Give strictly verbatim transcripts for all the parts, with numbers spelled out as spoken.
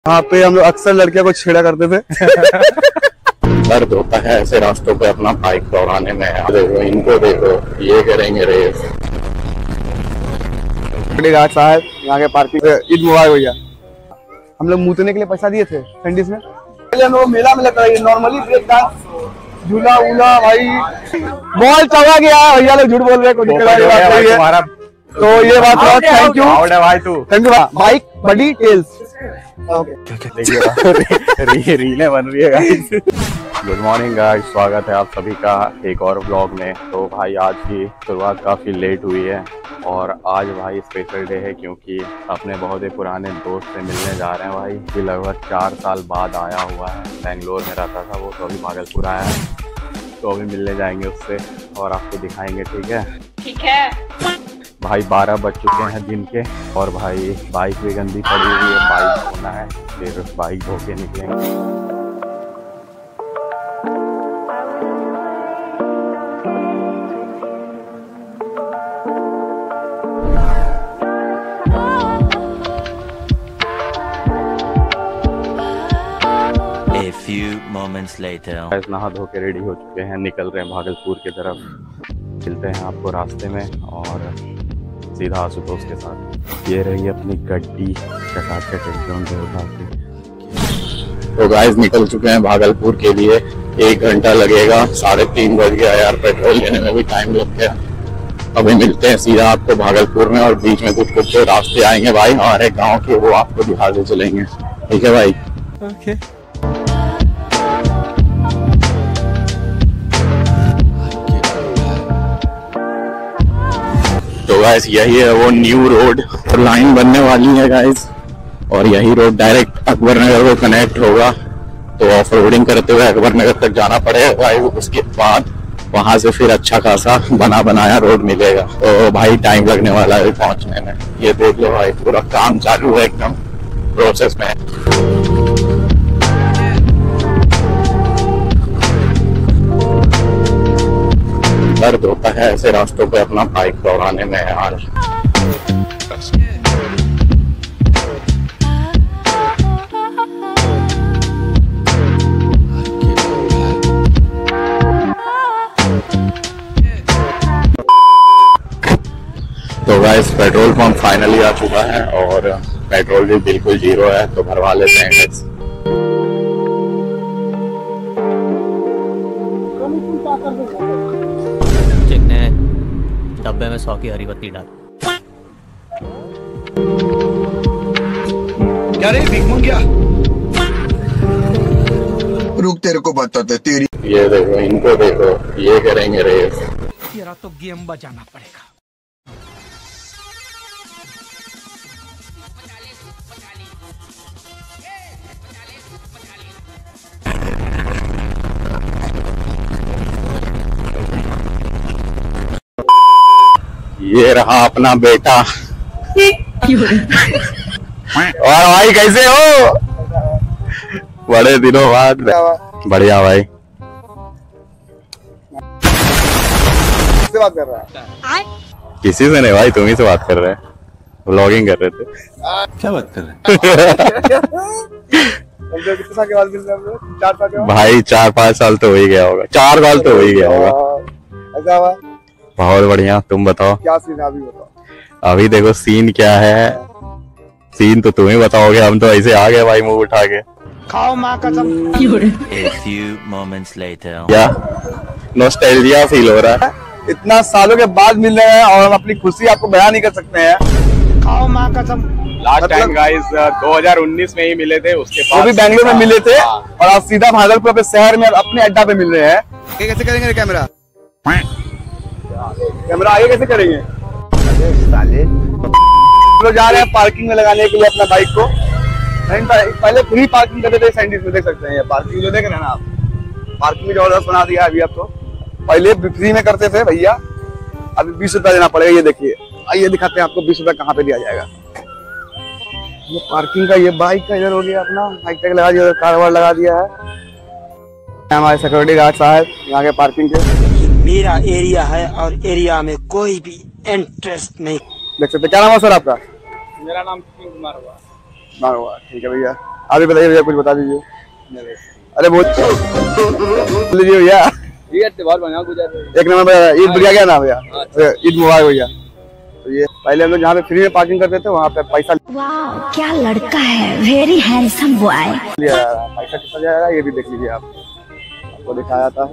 वहाँ पे हम लोग अक्सर लड़कियों को छेड़ा करते थे। दर्द होता है ऐसे रास्तों पे अपना बाइक दौड़ाने में। देखो इनको, देखो ये करेंगे रेस। साहब यहाँ के पार्किंग ईद मुबारक भैया। हम लोग मूतने के लिए पैसा दिए थे सैंडीज में। हम लोग मेला में लगता है नॉर्मली ब्रेक डांस झूला वूला भाई बॉल चला गया है। भैया लोग झूठ बोल रहे हैं, कोई दिक्कत वाली बात नहीं है। तो ये बात थैंक यू भाई, तू थैंक यू। बाइक बड़ी टेल्स री, रीलें बन रही है गाइस। गुड मॉर्निंग गाइस, स्वागत है आप सभी का एक और ब्लॉग में। तो भाई आज की शुरुआत काफ़ी लेट हुई है और आज भाई स्पेशल डे है क्योंकि अपने बहुत ही पुराने दोस्त से मिलने जा रहे हैं भाई। कि लगभग चार साल बाद आया हुआ है, बेंगलोर में रहता था वो, तो अभी भागलपुर आया है। तो अभी मिलने जाएंगे उससे और आपको दिखाएंगे, ठीक है? ठीक है भाई। बारह बज चुके हैं दिन के और भाई बाइक भी गंदी पड़ी हुई है, बाइक धोना है, फिर बाइक धो के निकलेंगे। A few moments later. नहा धो के रेडी हो चुके हैं, निकल रहे हैं भागलपुर की तरफ। मिलते हैं आपको रास्ते में और सीधा आशुतोष के साथ। ये रही अपनी गड्डी चकाचक एकदम से उठा के। तो गाइस निकल चुके हैं भागलपुर के लिए। एक घंटा लगेगा, साढ़े तीन बज गया यार, पेट्रोल लेने में भी टाइम लग गया। अभी मिलते हैं सीधा आपको भागलपुर में और बीच में कुछ कुछ रास्ते आएंगे भाई हमारे गाँव के, वो आपको दिखाते चलेंगे, ठीक है भाई? Okay okay. तो गाइस यही है वो न्यू रोड, लाइन बनने वाली है गाइस और यही रोड डायरेक्ट अकबर नगर को कनेक्ट होगा। तो ऑफ रोडिंग करते हुए अकबर नगर तक जाना पड़ेगा भाई, उसके बाद वहां से फिर अच्छा खासा बना बनाया रोड मिलेगा। तो भाई टाइम लगने वाला है पहुंचने में। ये देख लो भाई पूरा काम चालू है, एकदम प्रोसेस में। दर्द होता है ऐसे रास्तों पे अपना बाइक दौड़ाने में यार। तो गाइस पेट्रोल पंप फाइनली आ चुका है और पेट्रोल भी बिल्कुल जीरो है, तो भरवा लेते हैं गाइस। डब्बे में सौ की हरी बत्ती डाल। क्या रे भीख मंगिया? रुक तेरे को बताते तेरी। ये देखो इनको, देखो ये करेंगे रेस। तेरा तो गेम बजाना पड़ेगा। ये रहा अपना बेटा। और भाई कैसे हो? बड़े दिनों बाद। बढ़िया भाई। किससे बात कर रहा है? किसी से नहीं भाई, तुम ही से बात कर रहे हैं, व्लॉगिंग कर रहे थे। क्या बात कर रहे हैं? कितने साल के बाद मिल रहे हैं? चार साल के बाद भाई, चार पाँच साल तो हो ही गया होगा, चार साल तो हो ही गया होगा। ऐसा हुआ? बहुत बढ़िया, तुम बताओ क्या सीन है? अभी बताओ। अभी देखो सीन क्या है, सीन तो तुम ही बताओगे, हम तो ऐसे आ गए भाई मुंह उठा के। खाओ माँ कसम। A few moments later. क्या नॉस्टैल्जिया फील हो रहा है? इतना सालों के बाद मिल रहे हैं और हम अपनी खुशी आपको बयान नहीं कर सकते हैं। खाओ माँ कसम। लास्ट टाइम गाइस दो हज़ार उन्नीस में ही मिले थे, उसके बाद वो भी बेंगलोर में मिले थे और आज सीधा भागलपुर अपने शहर में अपने अड्डा पे मिल रहे हैं। कैसे करेंगे कैमरा? कैमरा आगे कैसे करेंगे? लोग जा रहे हैं पार्किंग में लगाने के लिए अपना बाइक को। पहले फ्री पार्किंग करते थे सैंडीज में, देख सकते हैं ये पार्किंग जो देख रहे हैं ना आप, पार्किंग भी जबरदस्त बना दिया है अभी। अब तो पहले फ्री में करते थे भैया, अभी बीस रुपया देना पड़ेगा। ये देखिए, आइए दिखाते हैं आपको बीस रुपया कहाँ पे दिया जाएगा। ये पार्किंग का, ये बाइक का इधर हो गया अपना, बाइक टैग लगा दिया, कार वार लगा दिया है। हमारे सिक्योरिटी गार्ड साहब यहाँ के पार्किंग के। मेरा एरिया है और एरिया में कोई भी इंटरेस्ट नहीं। देख सकते। क्या नाम है सर आपका? मेरा नाम कुमार हुआ। कुमार हुआ, ठीक है भैया। आप भी बताइए भैया, कुछ बता दीजिए। अरे बहुत लीजिए भैया, बहुत बढ़िया गुजर। एक नंबर ईद बढ़िया गया ना भैया, ईद मुबारक भैया। तो ये पहले हम लोग जहाँ पे फ्री में पार्किंग करते थे वहाँ पे पैसा वाह क्या लड़का है, वेरी हैंडसम बॉय। लिया जा रहा है। पैसा कितना जाएगा ये भी देख लीजिए, आप आपको दिखाया था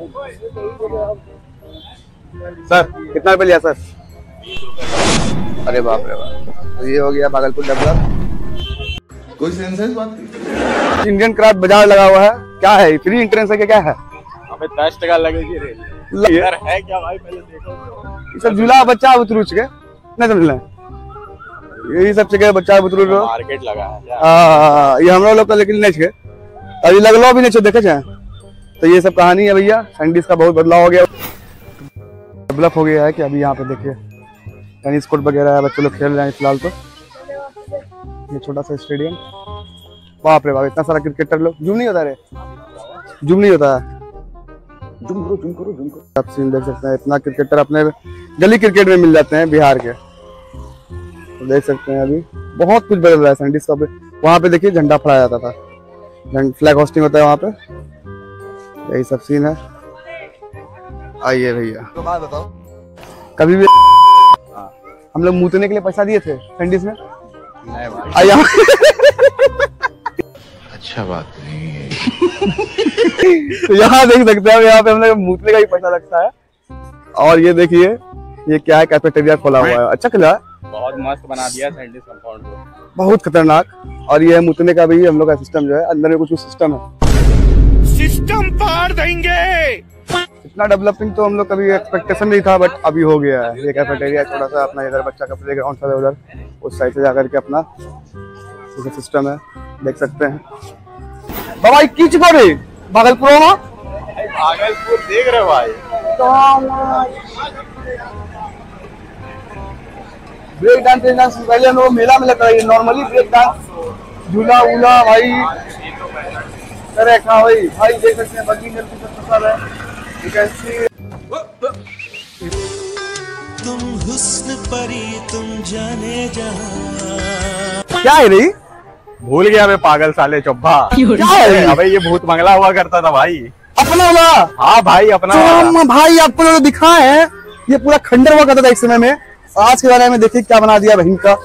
सर। कितना रुपये लिया सर? अरे बाप रे बाप। तो ये हो गया भागलपुर डेवलप। कोई सेंस है इस बात की? इंडियन क्राफ्ट बाजार लगा हुआ है। क्या है, फ्री एंट्रेंस है क्या, क्या है? हमें दस टका लगेगी रे। ल- है क्या भाई, पहले देखो। ये सब झूला बच्चा बुतरूच के नहीं समझ लें, यही सब जगह बच्चा बुतरूच मार्केट लगा है क्या? हाँ, ये हम लोग का लेकिन नहीं छे, अभी लगलो भी नहीं छे, देखे जाए। तो ये सब कहानी है भैया। सैंडीज का बहुत बदलाव हो गया, डेवलप हो गया है कि अभी यहाँ पे देखिए टेनिस कोर्ट वगैरह है, बच्चे लोग खेल रहे हैं फिलहाल। तो ये छोटा सा स्टेडियम, बाप रे बाप, इतना सारा क्रिकेटर लोग। जूम नहीं होता रे, जूम नहीं होता है, जूम करो जूम करो जूम करो। आप सीन देख सकते हैं, इतना क्रिकेटर अपने गली क्रिकेट में मिल जाते हैं बिहार के। तो देख सकते हैं अभी बहुत कुछ बदल रहा है सैंडीज का। वहाँ पे देखिए झंडा फहराया जाता था, फ्लैग होस्टिंग होता है वहाँ पे। यही सब सीन है। आइए भैया, तो बात बताओ, कभी भी हम लोग मूतने के लिए पैसा दिए थे सैंडीज में? नहीं भाई। आइए अच्छा बात नहीं है। तो यहाँ देख सकते हैं, यहाँ पे हम लोग मूतने का ही पैसा लगता है। और ये देखिए ये क्या है, कैफेटेरिया खोला हुआ है, अच्छा खुला है, बहुत मस्त बना दिया सैंडीज कंपाउंड को, बहुत खतरनाक। और ये मूतने का भी हम लोग का सिस्टम जो है, अंदर में कुछ कुछ सिस्टम है, सिस्टम पार देंगे। इतना डेवलपिंग तो हम लोग कभी एक्सपेक्टेशन नहीं था, बट अभी हो गया है। ये कैफेटेरिया छोटा सा अपना, इधर बच्चा का प्ले ग्राउंड था, उधर उस साइड से जाकर के अपना सिस्टम है, देख सकते हैं। बाबा की चुका रे भागलपुर में, भागलपुर देख रहे हो भाई। ब्रेक डांस डांस पहले हम लोग मेला में लगता है, नॉर्मली ब्रेक डांस झूला वूला भाई करे रखा भाई। भाई देख सकते हैं बगी में सब है, यू कैन सी। तुम हुस्न परी तुम जाने जहां। क्या है रही? भूल गया मैं, पागल साले चुब्बा। क्या है? अबे ये भूत बंगला हुआ करता था भाई। अपना वाला? हाँ भाई अपना वाला। भाई आपको जो दिखा है ये पूरा खंडर हुआ करता था एक समय में। आज के बारे में देखिए क्या बना दिया बहन का।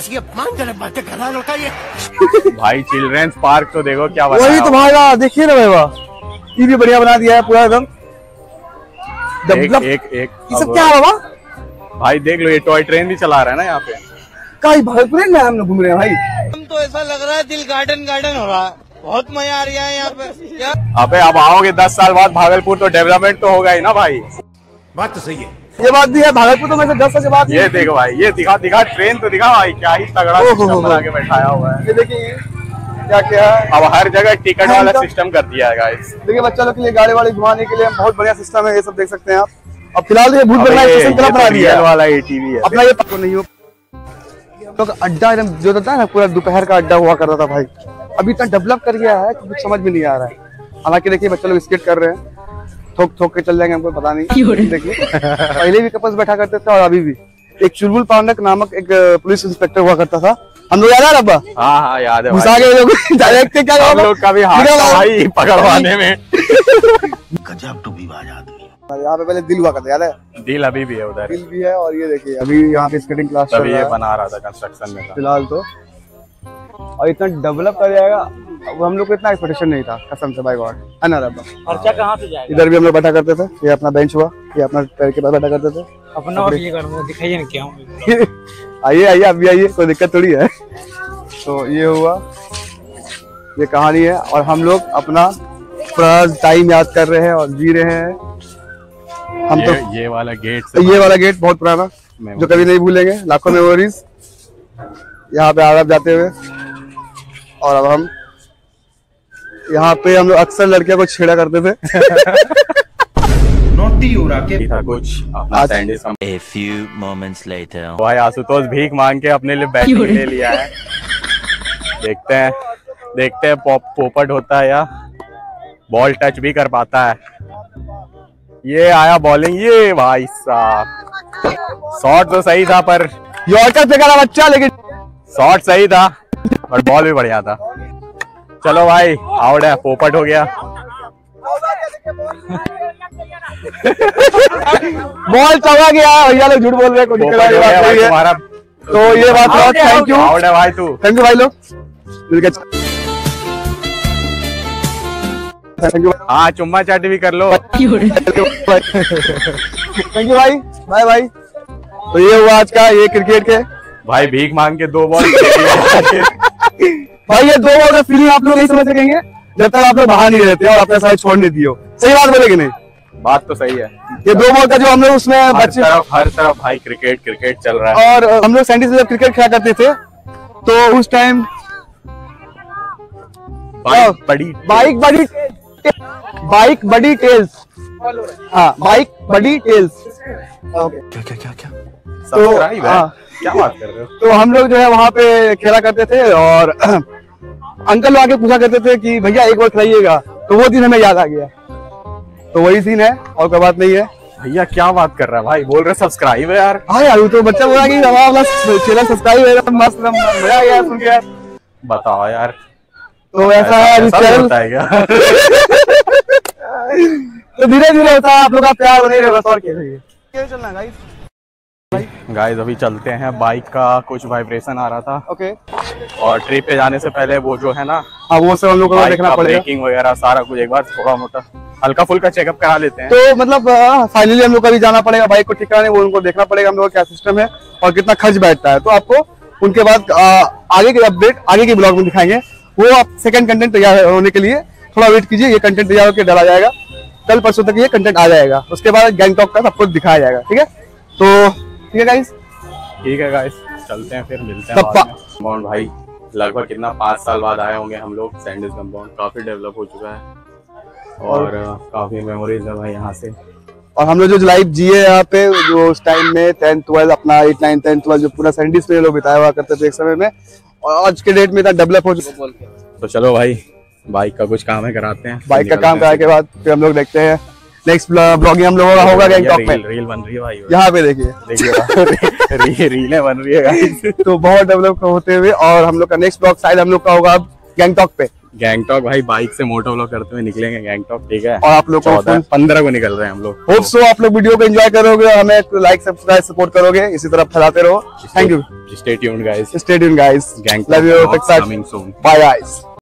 भाई चिल्ड्रेंस पार्क तो देखो क्या बना। वही तो भाई, देखिए ना भाई, ये भी बढ़िया बना दिया है पूरा एकदम डेवलप। एक एक ये सब क्या है बाबा? भाई देख लो, ये टॉय ट्रेन भी चला रहा है ना यहाँ पे। कहीं भागलपुर में हम लोग घूम रहे हैं भाई। हम तो ऐसा लग रहा है दिल गार्डन गार्डन हो रहा है, बहुत मजा आ रहा है यहाँ पे। क्या अबे अब आओगे दस साल बाद भागलपुर तो डेवलपमेंट तो होगा ही ना भाई। बात तो सही है। ये बात भी है, भागलपुर तो मैं से दस साल के बाद। ये देखो भाई, ये दिखा दिखा ट्रेन तो दिखा भाई, क्या ही तगड़ा सिस्टम बना के बैठाया हुआ है। ये देखिए क्या क्या है, अब हर जगह टिकट वाला सिस्टम कर दिया है गाइस। देखिए बच्चा लोग के लिए गाड़ी वाड़ी घुमाने के लिए बहुत बढ़िया सिस्टम है, ये सब देख सकते हैं आप। अब फिलहाल ये भूत बंगला स्टेशन तरफ बना दिया है वाला एटीवी है अपना। ये पता नहीं हो तो अड्डा एकदम जो होता है ना, पूरा दोपहर का अड्डा हुआ करता था भाई, अभी इतना डेवलप कर गया है कि कुछ समझ में नहीं आ रहा है। हालांकि देखिए बच्चे लोग स्केट कर रहे हैं, ठोक ठोक के चल जाएंगे, हमको पता नहीं। देखिए पहले भी कपल्स बैठा करते थे और अभी भी। एक चुलबुल पांडक नामक एक पुलिस इंस्पेक्टर हुआ करता था, हम लोग याद है रब्बा? हाँ हाँ याद है घुसा के लोग डायरेक्ट क्या हम लोग का भी हाथ था भाई पकड़वाने में। गजब टू भी बाज आदमी। यहाँ पे पहले दिल हुआ करता, याद है? दिल अभी भी है उधर, दिल भी है। और ये देखिए अभी यहाँ पे स्केटिंग क्लास चल तभी रहा ये है बना रहा था कंस्ट्रक्शन में था फिलहाल तो। और इतना डेवलप कर जाएगा, अब हम लोग को इतना एक्सपेक्टेशन नहीं था कसम से, बाय गॉड, है ना रब्बा? खर्चा कहाँ से जाएगा? इधर भी हम लोग बैठा करते थे, ये अपना बेंच हुआ, ये अपना पैर के पास बैठा करते थे। अपना और ये करना दिखाइए ना क्या। आइए आइए आप भी आइए, कोई दिक्कत थोड़ी है। तो ये हुआ, ये कहानी है। और हम लोग अपना टाइम याद कर रहे हैं और जी रहे हैं हम। ये, तो ये वाला गेट से ये वाला गेट बहुत पुराना, जो कभी नहीं भूलेंगे, लाखों मेमोरीज यहाँ पे आराम जाते हुए। और अब हम यहाँ पे हम लोग अक्सर लड़कियों को छेड़ा करते थे। नोटी हो रहा के था कुछ अपना sandwich. A few moments later. भाई आशुतोष भीख मांग के अपने लिए बैटिंग ले लिया है। देखते हैं देखते हैं पॉप पोपट होता है या बॉल टच भी कर पाता है। ये आया बॉलिंग, ये भाई साहब शॉट तो सही था पर यॉर्कर फेंका था बच्चा, लेकिन शॉट सही था पर बॉल भी बढ़िया था। चलो भाई आउट है, पोपट हो गया। बॉल चला गया, भैया लोग झूठ बोल रहे हैं, कोई दिक्कत वाली बात नहीं है। तुम्हारा तो ये बात है, थैंक यू, आउट है भाई तू। थैंक यू भाई लोग, मिलकर थैंक यू। हाँ चुम्मा चाटी भी कर लो। थैंक यू भाई, बाय बाय। तो ये हुआ आज का ये क्रिकेट के भाई भीख मांग के दो बॉल। भाई ये दो बॉल का फीलिंग आप लोग नहीं समझ सकेंगे जब तक आप लोग बाहर नहीं रहते और अपने साइड छोड़ नहीं दियो। सही बात बोले कि नहीं? बात तो सही है। ये दो बॉल का जो हम लोग उसमें हर बच्चे तरफ हर तरफ भाई क्रिकेट क्रिकेट चल रहा है। और हम लोग सैंडी से जब क्रिकेट खेला करते थे तो उस टाइम बाइक बड़ी बाइक बड़ी बाइक बड़ी टेल्स, हाँ बाइक बड़ी टेल्स। क्या क्या क्या क्या सब्सक्राइब है। हाँ। क्या बात कर रहे हो? तो हम लोग जो है वहाँ पे खेला करते थे और अंकल आके पूछा करते थे कि भैया एक बार खिलाइएगा, तो वो दिन हमें याद आ गया। तो वही सीन है और कोई बात नहीं है। भैया क्या बात कर रहा है भाई, बोल रहे सब्सक्राइब है यार। हाँ यार, तो बच्चा बोला कि हमारा चैनल सब्सक्राइब है, मस्त मजा आ गया सुन के यार। बताओ यार, तो ऐसा है ऐसा चैनल, होता है क्या? तो धीरे धीरे होता है, आप लोग का प्यार बने रहे बस, और क्या चलना गाइस। गाइस अभी चलते हैं, बाइक का कुछ वाइब्रेशन आ रहा था। ओके, और ट्रिप पे जाने से पहले वो जो है ना, हाँ वो सब हम लोग को बाइक देखना का पड़ेगा। ब्रेकिंग वगैरह सारा कुछ एक बार थोड़ा मोटा हल्का फुल्का चेकअप करा लेते हैं। तो मतलब फाइनली हम लोग को भी जाना पड़ेगा बाइक को ठीक कराने, वो उनको देखना पड़ेगा हम लोग क्या सिस्टम है और कितना खर्च बैठता है। तो आपको उनके बाद आ, आगे के अपडेट आगे के ब्लॉग में दिखाएंगे। वो आप सेकंड कंटेंट तैयार होने के लिए थोड़ा वेट कीजिए, ये कंटेंट तैयार होकर डाला जाएगा, कल परसों तक ये कंटेंट आ जाएगा। उसके बाद गैंगटॉक का सब कुछ दिखाया जाएगा। ठीक है, तो ठीक है गाइस, ठीक है गाइस, चलते हैं फिर मिलते हैं तब बाद में। कंपाउंड भाई लगभग कितना पाँच साल बाद आए होंगे हम लोग। सैंडीज कंपाउंड काफी डेवलप हो चुका है और काफी मेमोरीज है भाई यहाँ से। और हम लोग जो लाइफ जिए यहाँ पे, जो उस टाइम में टेंथ ट्वेल्थ अपना एट नाइन टेंथ ट्वेल्थ जो पूरा सैंडीज पे लोग बिताया हुआ करते थे एक समय में, और आज के डेट में इतना डेवलप हो चुका। तो चलो भाई बाइक का कुछ काम है कराते हैं। बाइक का काम कराने के बाद फिर हम लोग देखते हैं नेक्स्ट ब्लॉगिंग हम लोगों का होगा गैंगटॉक में। रील बन रही है भाई, यहाँ पे देखिए देखिए री, रीलें बन रही है गाइस। तो बहुत डेवलप होते हुए, और हम लोग का नेक्स्ट ब्लॉग शायद हम लोग का होगा अब गैंगटॉक पे। गैंगटॉक भाई बाइक से मोटो व्लॉग करते हुए निकलेंगे गैंगटॉक, ठीक है। और आप लोग को चौदह पंद्रह को निकल रहे हैं हम लोग। होप सो आप लोग वीडियो को एंजॉय करोगे, हमें लाइक सब्सक्राइब सपोर्ट करोगे, इसी तरह फैलाते रहो। Thank you, stay tuned guys. Stay tuned guys, Gangtok love you, coming soon. Bye guys.